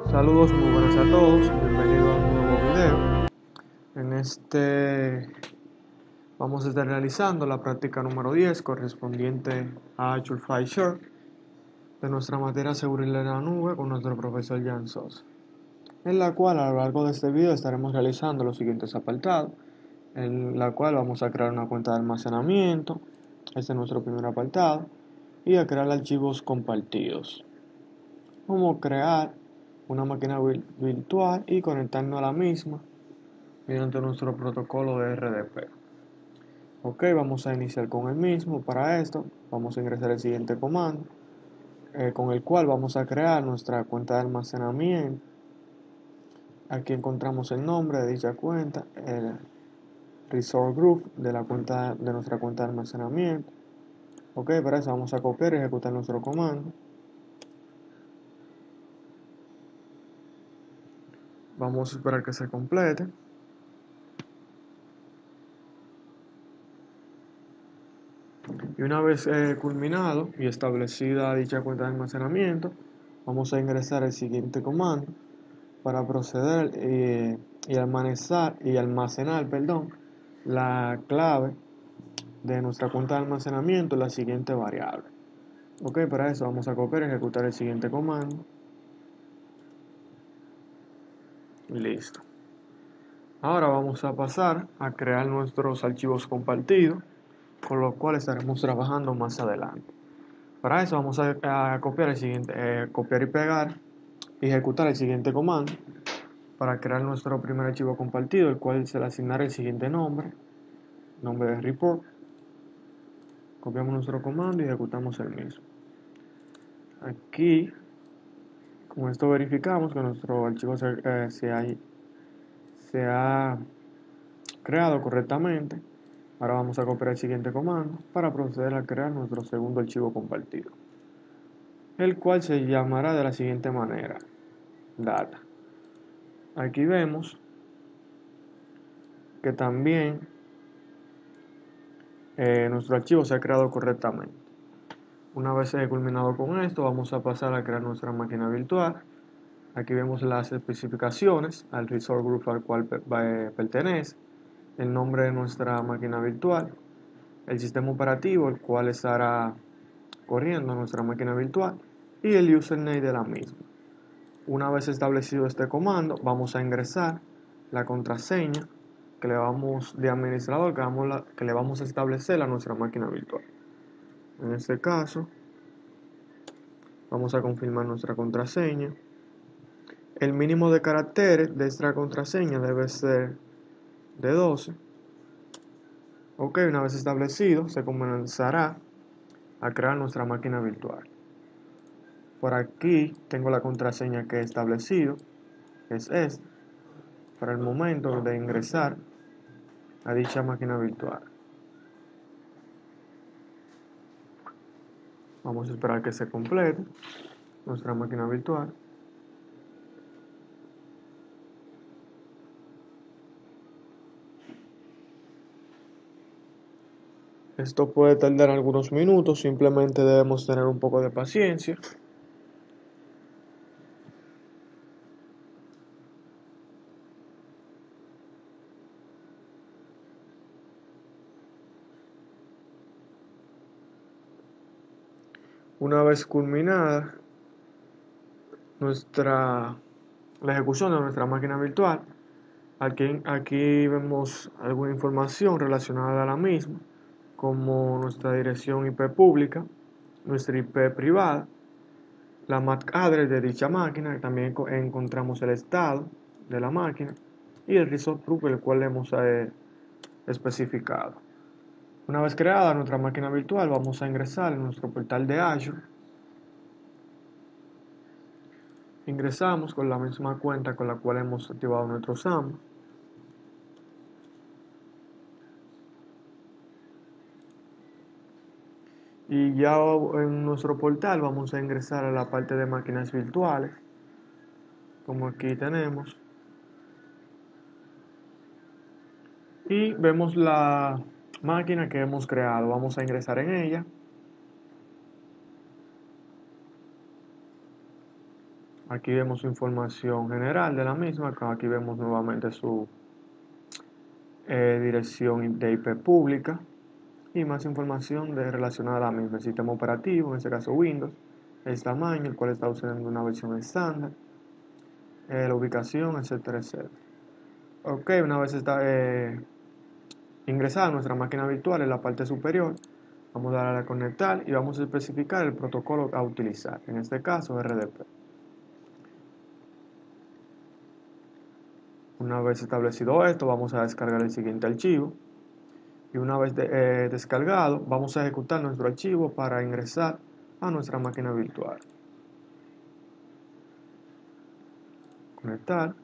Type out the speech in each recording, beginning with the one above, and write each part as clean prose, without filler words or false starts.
Saludos, muy buenas a todos, bienvenidos a un nuevo video. En este vamos a estar realizando la práctica número 10 correspondiente a Azure File Share de nuestra materia Seguridad en la Nube con nuestro profesor Jan Sosa, en la cual a lo largo de este video estaremos realizando los siguientes apartados, en la cual vamos a crear una cuenta de almacenamiento, este es nuestro primer apartado, y a crear archivos compartidos, como crear una máquina virtual y conectarnos a la misma mediante nuestro protocolo de RDP. Ok, vamos a iniciar con el mismo. Para esto vamos a ingresar el siguiente comando, con el cual vamos a crear nuestra cuenta de almacenamiento. Aquí encontramos el nombre de dicha cuenta, el resource group de nuestra cuenta de almacenamiento. Ok, para eso vamos a copiar y ejecutar nuestro comando. Vamos a esperar que se complete. Y una vez culminado y establecida dicha cuenta de almacenamiento, vamos a ingresar el siguiente comando para proceder y almacenar, la clave de nuestra cuenta de almacenamiento en la siguiente variable. Ok, para eso vamos a copiar y ejecutar el siguiente comando. Listo. Ahora vamos a pasar a crear nuestros archivos compartidos, con los cuales estaremos trabajando más adelante. Para eso vamos a copiar copiar y pegar y ejecutar el siguiente comando para crear nuestro primer archivo compartido, el cual se le asignará el siguiente nombre de report. Copiamos nuestro comando y ejecutamos el mismo. Aquí, con esto verificamos que nuestro archivo se ha creado correctamente. Ahora vamos a copiar el siguiente comando para proceder a crear nuestro segundo archivo compartido, el cual se llamará de la siguiente manera: data. Aquí vemos que también nuestro archivo se ha creado correctamente. Una vez culminado con esto, vamos a pasar a crear nuestra máquina virtual. Aquí vemos las especificaciones al resource group al cual pertenece, el nombre de nuestra máquina virtual, el sistema operativo el cual estará corriendo nuestra máquina virtual y el username de la misma. Una vez establecido este comando, vamos a ingresar la contraseña que le vamos de administrador que le vamos a establecer a nuestra máquina virtual. En este caso, vamos a confirmar nuestra contraseña. El mínimo de caracteres de esta contraseña debe ser de 12. Ok, una vez establecido, se comenzará a crear nuestra máquina virtual. Por aquí tengo la contraseña que he establecido, es esta, para el momento de ingresar a dicha máquina virtual. Vamos a esperar que se complete nuestra máquina virtual. Esto puede tardar algunos minutos, simplemente debemos tener un poco de paciencia. Una vez culminada la ejecución de nuestra máquina virtual, aquí vemos alguna información relacionada a la misma, como nuestra dirección IP pública, nuestra IP privada, la MAC address de dicha máquina. También encontramos el estado de la máquina y el resource group el cual hemos especificado. Una vez creada nuestra máquina virtual, vamos a ingresar en nuestro portal de Azure. Ingresamos con la misma cuenta con la cual hemos activado nuestro SAM. Y ya en nuestro portal vamos a ingresar a la parte de máquinas virtuales, como aquí tenemos. Y vemos la máquina que hemos creado. Vamos a ingresar en ella. Aquí vemos su información general de la misma. Aquí vemos nuevamente su dirección de IP pública y más información relacionada a la misma. El sistema operativo, en este caso Windows, el tamaño, el cual está usando una versión estándar, la ubicación, etcétera, etcétera. Ok, una vez está ingresada a nuestra máquina virtual en la parte superior, vamos a darle a conectar y vamos a especificar el protocolo a utilizar, en este caso RDP. Una vez establecido esto, vamos a descargar el siguiente archivo y una vez descargado, vamos a ejecutar nuestro archivo para ingresar a nuestra máquina virtual. Conectar.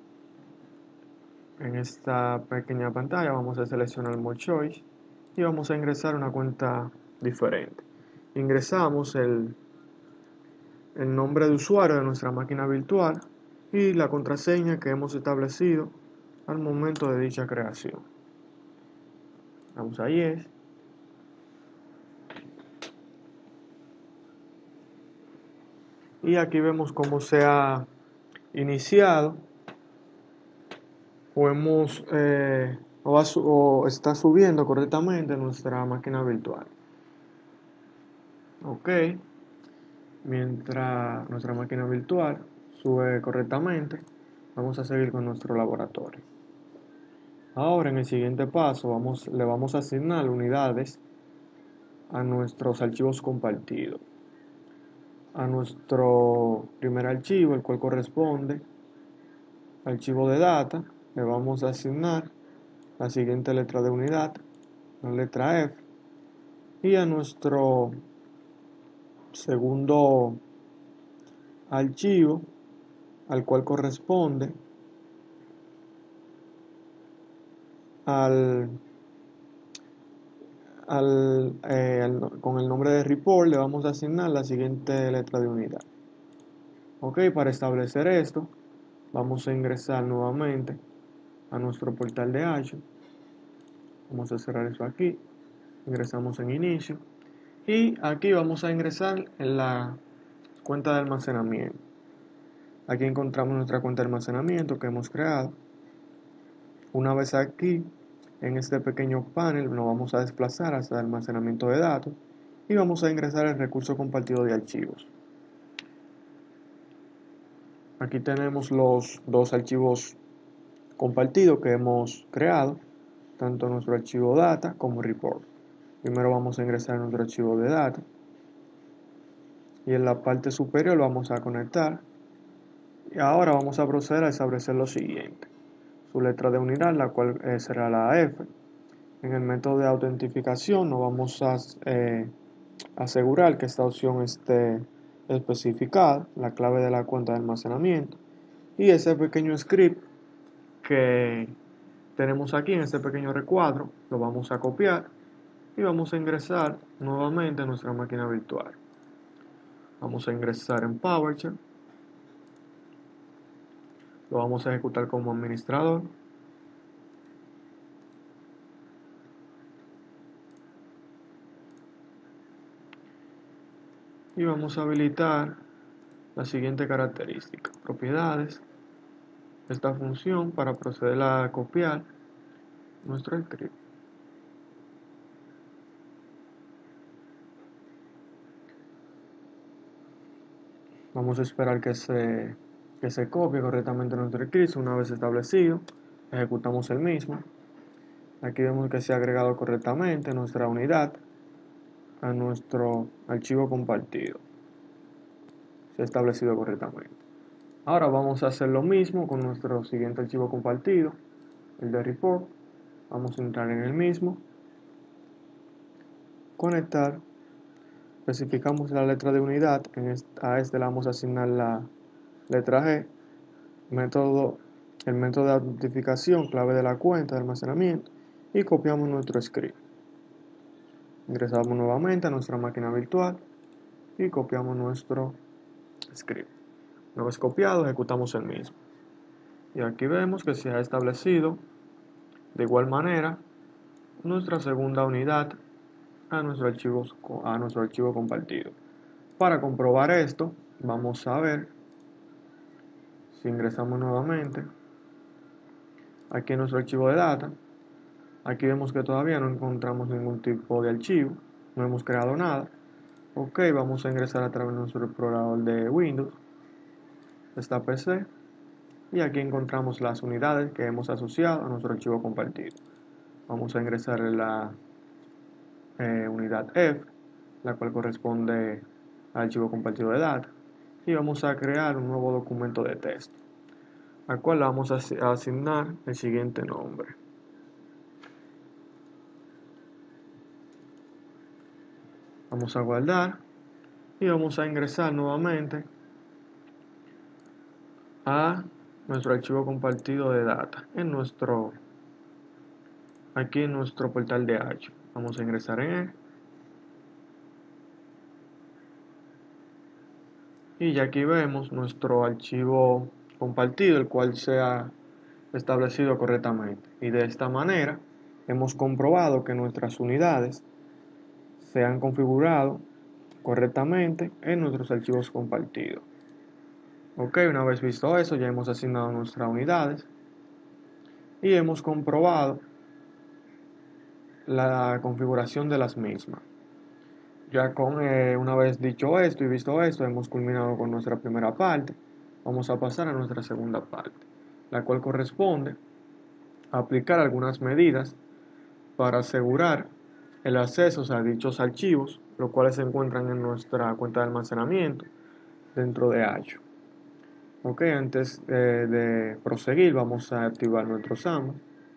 En esta pequeña pantalla vamos a seleccionar More Choice y vamos a ingresar una cuenta diferente. Ingresamos el nombre de usuario de nuestra máquina virtual y la contraseña que hemos establecido al momento de dicha creación. Vamos a Yes. Y aquí vemos cómo se ha iniciado o está subiendo correctamente nuestra máquina virtual. Ok. Mientras nuestra máquina virtual sube correctamente, vamos a seguir con nuestro laboratorio. Ahora en el siguiente paso le vamos a asignar unidades a nuestros archivos compartidos. A nuestro primer archivo, el cual corresponde al archivo de data, le vamos a asignar la siguiente letra de unidad, la letra F, y a nuestro segundo archivo, al cual corresponde con el nombre de report, le vamos a asignar la siguiente letra de unidad. Ok, para establecer esto, vamos a ingresar nuevamente a nuestro portal de Azure. Vamos a cerrar eso aquí. Ingresamos en inicio. Y aquí vamos a ingresar en la cuenta de almacenamiento. Aquí encontramos nuestra cuenta de almacenamiento que hemos creado. Una vez aquí, en este pequeño panel, nos vamos a desplazar hasta el almacenamiento de datos y vamos a ingresar el recurso compartido de archivos. Aquí tenemos los dos archivos compartidos que hemos creado, tanto nuestro archivo data como report. Primero vamos a ingresar nuestro archivo de data y en la parte superior vamos a conectar. Y ahora vamos a proceder a establecer lo siguiente: su letra de unidad, la cual será la F. En el método de autentificación nos vamos a asegurar que esta opción esté especificada, la clave de la cuenta de almacenamiento, y ese pequeño script que tenemos aquí en este pequeño recuadro lo vamos a copiar y vamos a ingresar nuevamente a nuestra máquina virtual. Vamos a ingresar en PowerShell, lo vamos a ejecutar como administrador. Y vamos a habilitar la siguiente característica: propiedades, esta función para proceder a copiar nuestro script. Vamos a esperar que se copie correctamente nuestro script. Una vez establecido, ejecutamos el mismo. Aquí vemos que se ha agregado correctamente nuestra unidad a nuestro archivo compartido. Se ha establecido correctamente. Ahora vamos a hacer lo mismo con nuestro siguiente archivo compartido, el de report. Vamos a entrar en el mismo, conectar, especificamos la letra de unidad, a este le vamos a asignar la letra G, el método de autentificación, clave de la cuenta de almacenamiento, y copiamos nuestro script. Ingresamos nuevamente a nuestra máquina virtual y copiamos nuestro script. Una vez copiado, ejecutamos el mismo. Y aquí vemos que se ha establecido de igual manera nuestra segunda unidad a nuestro archivo compartido. Para comprobar esto, vamos a ver Si ingresamos nuevamente aquí en nuestro archivo de data, aquí vemos que todavía no encontramos ningún tipo de archivo, no hemos creado nada. Ok, vamos a ingresar a través de nuestro explorador de Windows, esta PC, y aquí encontramos las unidades que hemos asociado a nuestro archivo compartido. Vamos a ingresar en la unidad F, la cual corresponde al archivo compartido de data, y vamos a crear un nuevo documento de texto, al cual le vamos a asignar el siguiente nombre. Vamos a guardar y vamos a ingresar nuevamente a nuestro archivo compartido de data aquí en nuestro portal de Azure. Vamos a ingresar en él y ya aquí vemos nuestro archivo compartido, el cual se ha establecido correctamente, y de esta manera hemos comprobado que nuestras unidades se han configurado correctamente en nuestros archivos compartidos. Ok, una vez visto eso, ya hemos asignado nuestras unidades y hemos comprobado la configuración de las mismas. Ya una vez dicho esto y visto esto, hemos culminado con nuestra primera parte. Vamos a pasar a nuestra segunda parte, la cual corresponde a aplicar algunas medidas para asegurar el acceso a dichos archivos, los cuales se encuentran en nuestra cuenta de almacenamiento dentro de Azure. Ok, antes de proseguir, vamos a activar nuestro SAML.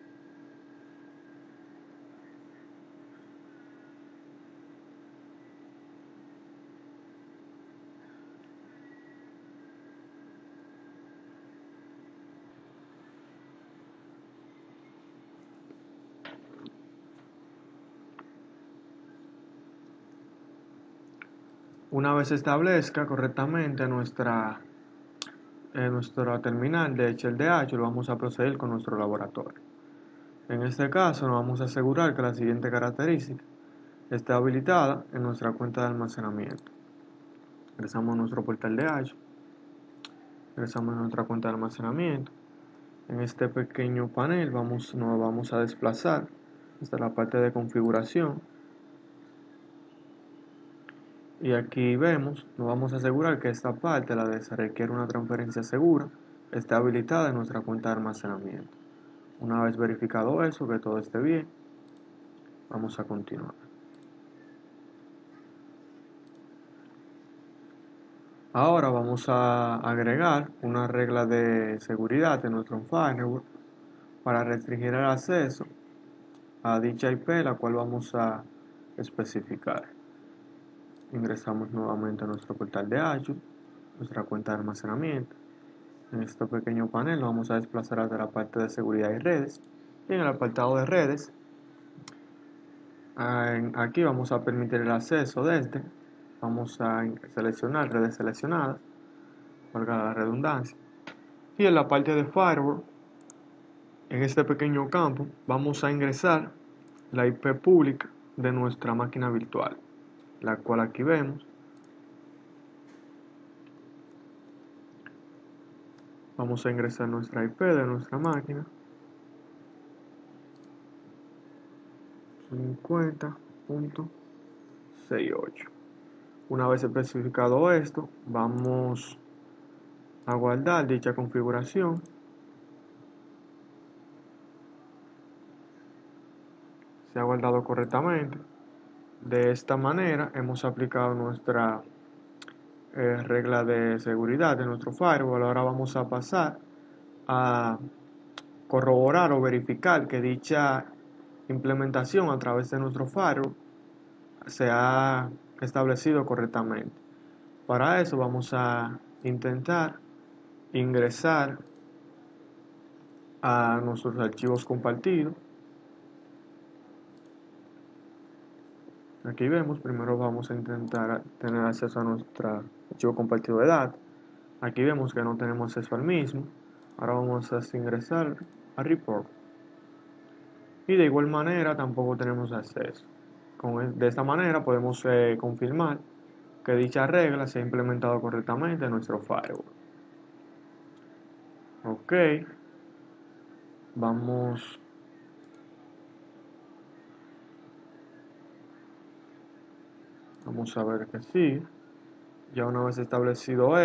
Una vez se establezca correctamente nuestra terminal de Excel de Azure, vamos a proceder con nuestro laboratorio. En este caso, nos vamos a asegurar que la siguiente característica esté habilitada en nuestra cuenta de almacenamiento. Ingresamos a nuestro portal de Azure, ingresamos a nuestra cuenta de almacenamiento. En este pequeño panel nos vamos a desplazar hasta la parte de configuración. Y aquí vemos, nos vamos a asegurar que esta parte, la de se requiere una transferencia segura, esté habilitada en nuestra cuenta de almacenamiento. Una vez verificado eso, que todo esté bien, vamos a continuar. Ahora vamos a agregar una regla de seguridad en nuestro firewall para restringir el acceso a dicha IP, la cual vamos a especificar. Ingresamos nuevamente a nuestro portal de Azure, nuestra cuenta de almacenamiento. En este pequeño panel nos vamos a desplazar hacia la parte de seguridad y redes. Y en el apartado de redes, aquí vamos a permitir el acceso desde, vamos a seleccionar redes seleccionadas, valga la redundancia. Y en la parte de firewall, en este pequeño campo, vamos a ingresar la IP pública de nuestra máquina virtual, la cual aquí vemos. Vamos a ingresar nuestra IP de nuestra máquina, 50.68. Una vez especificado esto, vamos a guardar dicha configuración. Se ha guardado correctamente. De esta manera hemos aplicado nuestra regla de seguridad de nuestro firewall. Ahora vamos a pasar a corroborar o verificar que dicha implementación a través de nuestro firewall se ha establecido correctamente. Para eso vamos a intentar ingresar a nuestros archivos compartidos. Aquí vemos, primero vamos a intentar tener acceso a nuestro archivo compartido de datos. Aquí vemos que no tenemos acceso al mismo. Ahora vamos a ingresar a report. Y de igual manera tampoco tenemos acceso. De esta manera podemos confirmar que dicha regla se ha implementado correctamente en nuestro firewall. Ok, vamos a ver que sí. Ya una vez establecido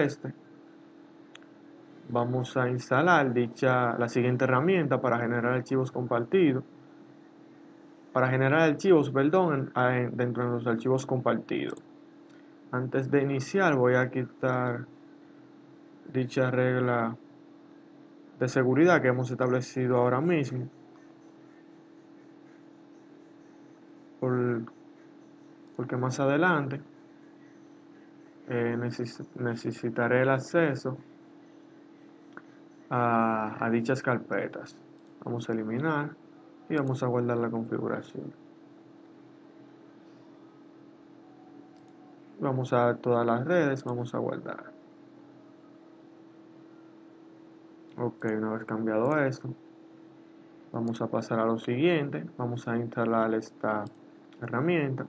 vamos a instalar la siguiente herramienta para generar archivos compartidos. Para generar archivos, perdón, dentro de los archivos compartidos. Antes de iniciar voy a quitar dicha regla de seguridad que hemos establecido ahora mismo. Porque más adelante necesitaré el acceso a dichas carpetas. Vamos a eliminar y vamos a guardar la configuración. Vamos a todas las redes, vamos a guardar. Ok, una vez cambiado esto, vamos a pasar a lo siguiente. Vamos a instalar esta herramienta.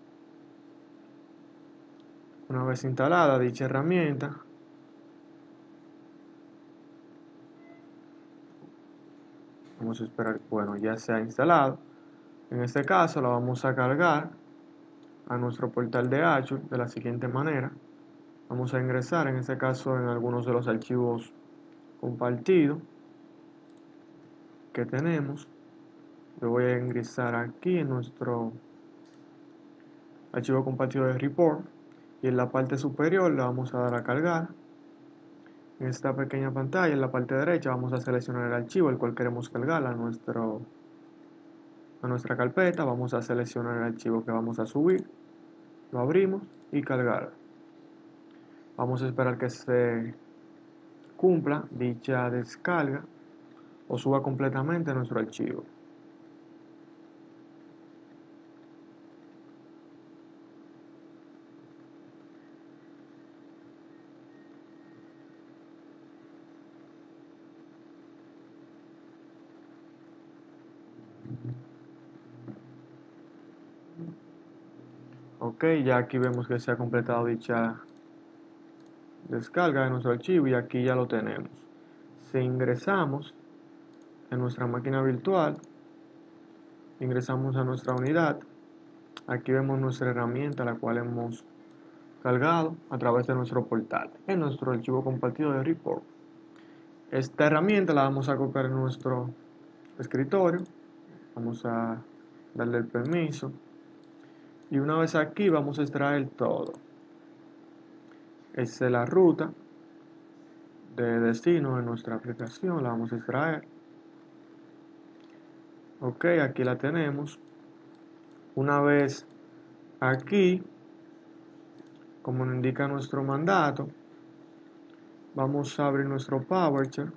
Una vez instalada dicha herramienta, vamos a esperar, bueno, ya se ha instalado. En este caso la vamos a cargar a nuestro portal de Azure de la siguiente manera. Vamos a ingresar en este caso en algunos de los archivos compartidos que tenemos. Yo voy a ingresar aquí en nuestro archivo compartido de report y en la parte superior le vamos a dar a cargar. En esta pequeña pantalla en la parte derecha vamos a seleccionar el archivo el cual queremos cargar a nuestra carpeta. Vamos a seleccionar el archivo que vamos a subir, lo abrimos y cargar. Vamos a esperar que se cumpla dicha descarga o suba completamente nuestro archivo. Ok, ya aquí vemos que se ha completado dicha descarga de nuestro archivo y aquí ya lo tenemos. Si ingresamos en nuestra máquina virtual, ingresamos a nuestra unidad, aquí vemos nuestra herramienta la cual hemos cargado a través de nuestro portal en nuestro archivo compartido de report. Esta herramienta la vamos a copiar en nuestro escritorio. Vamos a darle el permiso y una vez aquí vamos a extraer todo. Esta es la ruta de destino de nuestra aplicación, la vamos a extraer. Ok, aquí la tenemos. Una vez aquí, como nos indica nuestro mandato, vamos a abrir nuestro PowerShell.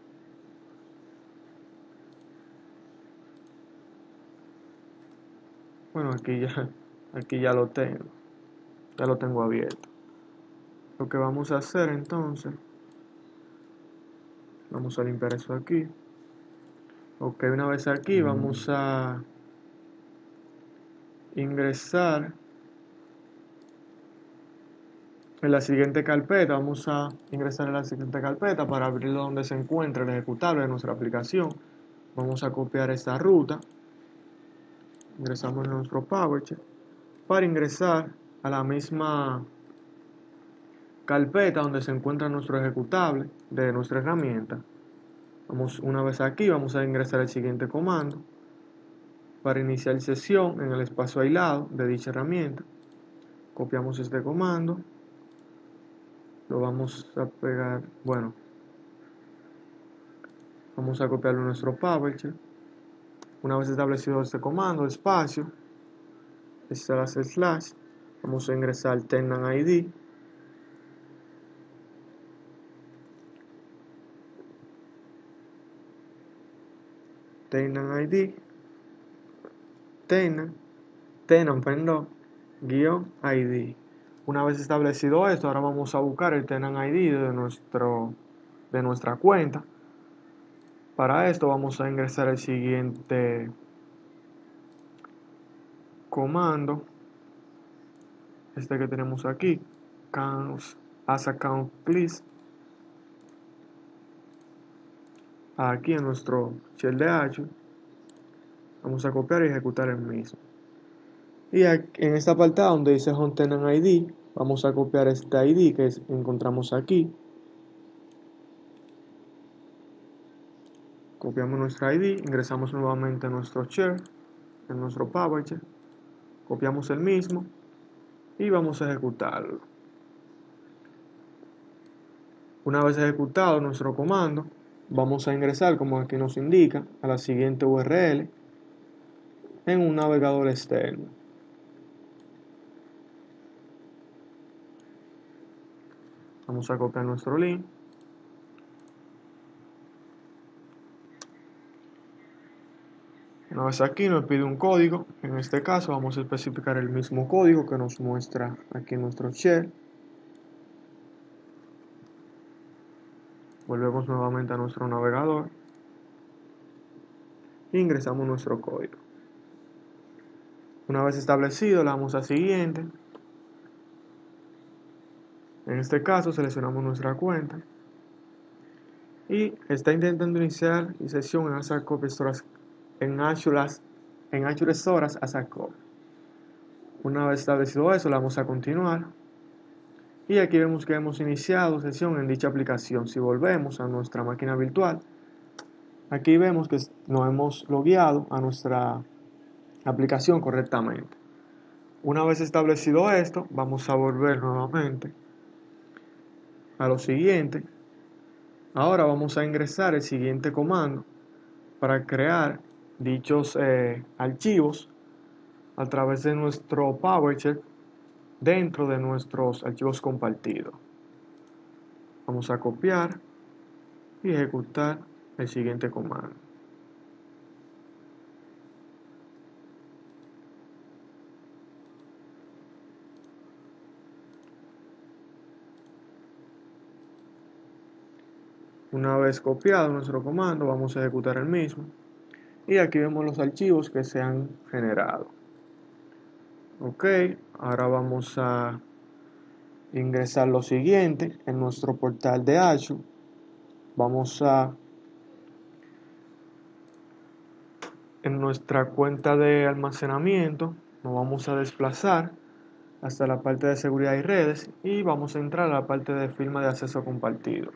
Bueno, aquí ya lo tengo abierto. Lo que vamos a hacer entonces, vamos a limpiar eso aquí. Ok, una vez aquí vamos a ingresar en la siguiente carpeta. Vamos a ingresar en la siguiente carpeta para abrirlo donde se encuentra el ejecutable de nuestra aplicación. Vamos a copiar esta ruta. Ingresamos en nuestro PowerShell para ingresar a la misma carpeta donde se encuentra nuestro ejecutable de nuestra herramienta. Una vez aquí vamos a ingresar el siguiente comando para iniciar sesión en el espacio aislado de dicha herramienta. Copiamos este comando, lo vamos a pegar, bueno, vamos a copiarlo en nuestro PowerShell. Una vez establecido este comando, espacio, // vamos a ingresar tenant ID. Tenant ID, tenant, perdón, guión ID. Una vez establecido esto, ahora vamos a buscar el tenant ID de nuestra cuenta. Para esto vamos a ingresar el siguiente comando, este que tenemos aquí, as account please. aquí en nuestro shell de Azure, vamos a copiar y ejecutar el mismo. Y aquí, en esta apartado donde dice Home Tenant ID, vamos a copiar este ID que encontramos aquí. Copiamos nuestra ID, ingresamos nuevamente a nuestro shell, en nuestro PowerShell, copiamos el mismo y vamos a ejecutarlo. Una vez ejecutado nuestro comando, vamos a ingresar, como aquí nos indica, a la siguiente URL en un navegador externo. Vamos a copiar nuestro link. Una vez aquí nos pide un código. En este caso vamos a especificar el mismo código que nos muestra aquí en nuestro shell. Volvemos nuevamente a nuestro navegador e ingresamos nuestro código. Una vez establecido, le damos a siguiente. En este caso seleccionamos nuestra cuenta y está intentando iniciar sesión en Azure Storage as a Code. Una vez establecido eso, le damos a continuar y aquí vemos que hemos iniciado sesión en dicha aplicación. Si volvemos a nuestra máquina virtual, aquí vemos que nos hemos logueado a nuestra aplicación correctamente. Una vez establecido esto, vamos a volver nuevamente a lo siguiente. Ahora vamos a ingresar el siguiente comando para crear dichos archivos a través de nuestro PowerShell dentro de nuestros archivos compartidos. Vamos a copiar y ejecutar el siguiente comando. Una vez copiado nuestro comando, vamos a ejecutar el mismo. Y aquí vemos los archivos que se han generado. Ok, ahora vamos a ingresar lo siguiente en nuestro portal de Azure. Vamos a, en nuestra cuenta de almacenamiento, nos vamos a desplazar hasta la parte de seguridad y redes y vamos a entrar a la parte de firma de acceso compartido.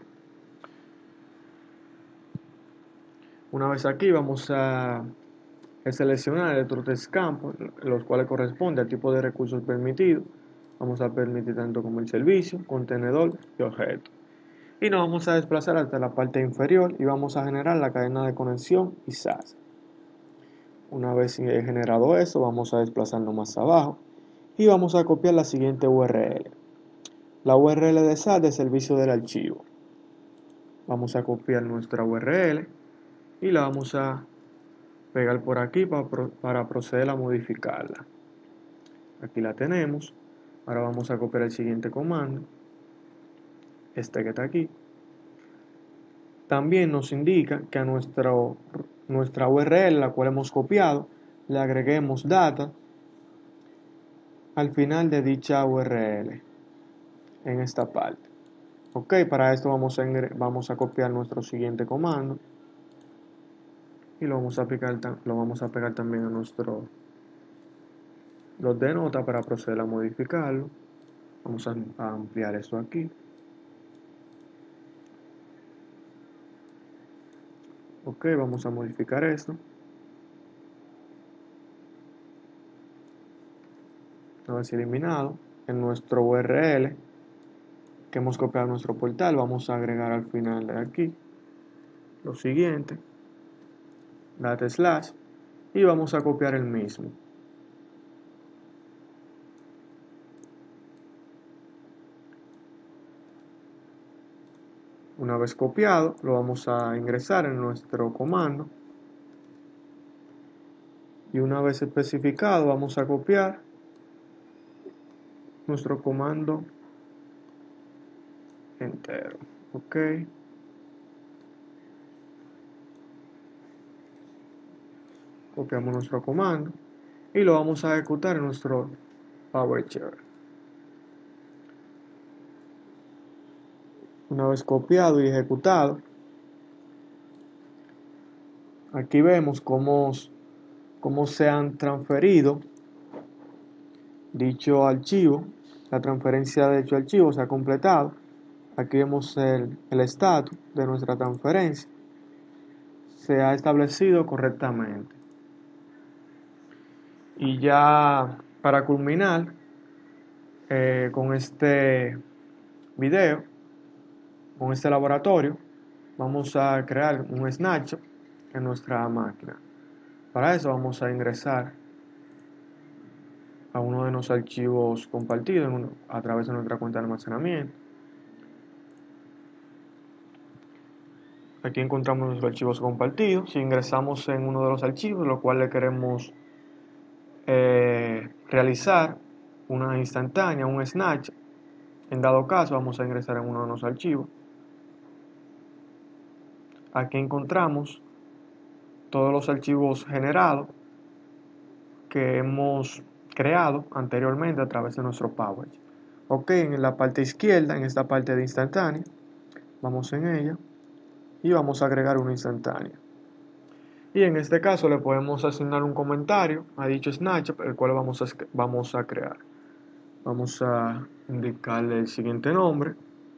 Una vez aquí vamos a seleccionar estos tres campos, los cuales corresponden al tipo de recursos permitidos. Vamos a permitir tanto como el servicio, contenedor y objeto. Y nos vamos a desplazar hasta la parte inferior y vamos a generar la cadena de conexión y SAS. Una vez generado eso, vamos a desplazarnos más abajo y vamos a copiar la siguiente URL. La URL de SAS de servicio del archivo. Vamos a copiar nuestra URL y la vamos a pegar por aquí para proceder a modificarla. Aquí la tenemos. Ahora vamos a copiar el siguiente comando, este que está aquí. También nos indica que a nuestra URL, la cual hemos copiado, le agreguemos data al final de dicha URL en esta parte. Ok, para esto vamos a copiar nuestro siguiente comando y lo vamos a pegar también a nuestro blog de nota para proceder a modificarlo. Vamos a ampliar esto aquí. Ok, vamos a modificar esto. Una vez eliminado, en nuestro URL que hemos copiado nuestro portal, vamos a agregar al final de aquí lo siguiente, data slash, y vamos a copiar el mismo. Una vez copiado, lo vamos a ingresar en nuestro comando. Y una vez especificado, vamos a copiar nuestro comando entero. Ok. Copiamos nuestro comando y lo vamos a ejecutar en nuestro PowerShell. Una vez copiado y ejecutado, Aquí vemos cómo se han transferido dicho archivo. La transferencia de dicho archivo se ha completado. Aquí vemos el estatus de nuestra transferencia. Se ha establecido correctamente. Y ya para culminar con este video, con este laboratorio, vamos a crear un snapshot en nuestra máquina. Para eso vamos a ingresar a uno de los archivos compartidos a través de nuestra cuenta de almacenamiento. Aquí encontramos nuestros archivos compartidos. Si ingresamos en uno de los archivos, lo cual le queremos realizar una instantánea, un snatch, en dado caso vamos a ingresar en uno de los archivos. Aquí encontramos todos los archivos generados que hemos creado anteriormente a través de nuestro PowerShell. Ok, en la parte izquierda, en esta parte de instantánea, vamos en ella y vamos a agregar una instantánea. Y en este caso le podemos asignar un comentario a dicho snapshot, el cual vamos a crear. Vamos a indicarle el siguiente nombre.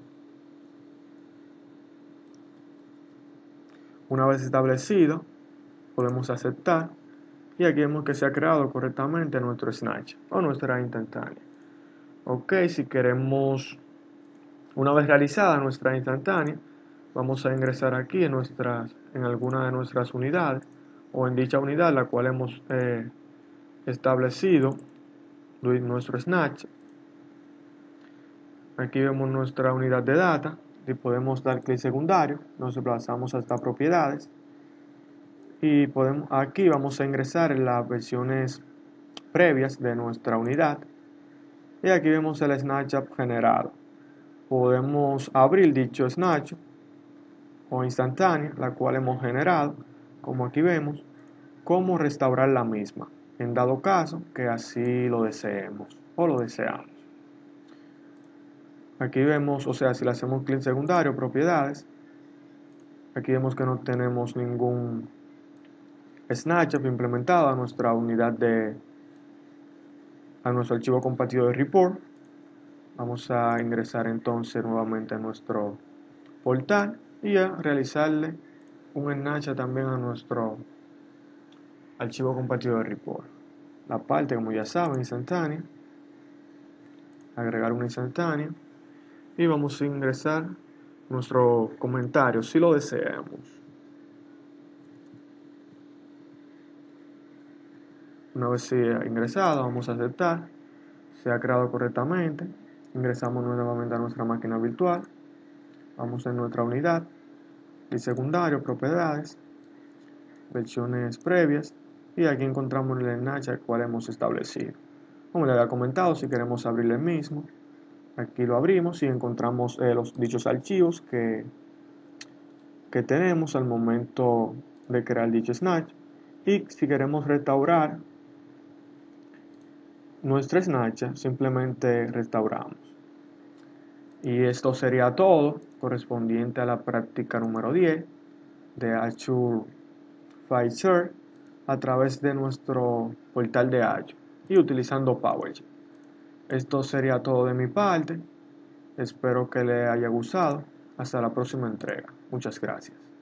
Una vez establecido, podemos aceptar. Y aquí vemos que se ha creado correctamente nuestro snapshot o nuestra instantánea. Ok, si queremos, una vez realizada nuestra instantánea, vamos a ingresar aquí en alguna de nuestras unidades o en dicha unidad la cual hemos establecido nuestro snatch. Aquí vemos nuestra unidad de data y podemos dar clic secundario, nos desplazamos hasta propiedades y aquí vamos a ingresar en las versiones previas de nuestra unidad y aquí vemos el snapshot generado. Podemos abrir dicho snapshot o instantánea, la cual hemos generado, como aquí vemos, cómo restaurar la misma, en dado caso que así lo deseemos o lo deseamos. Aquí vemos, o sea, si le hacemos clic secundario, propiedades, aquí vemos que no tenemos ningún snapshot implementado a nuestra unidad a nuestro archivo compartido de report. Vamos a ingresar entonces nuevamente a nuestro portal y a realizarle un snapshot también a nuestro archivo compartido de report. La parte, como ya saben, instantánea. Agregar una instantánea. Y vamos a ingresar nuestro comentario si lo deseamos. Una vez sea ingresado, vamos a aceptar. Se ha creado correctamente. Ingresamos nuevamente a nuestra máquina virtual. Vamos en nuestra unidad. Y secundario, propiedades, versiones previas. Y aquí encontramos el enlace al cual hemos establecido. Como les había comentado, si queremos abrir el mismo, aquí lo abrimos y encontramos los dichos archivos que tenemos al momento de crear dicho snatch. Y si queremos restaurar nuestra snatch, simplemente restauramos. Y esto sería todo correspondiente a la práctica número 10 de Azure File Share a través de nuestro portal de Azure y utilizando PowerShell. Esto sería todo de mi parte. Espero que les haya gustado. Hasta la próxima entrega. Muchas gracias.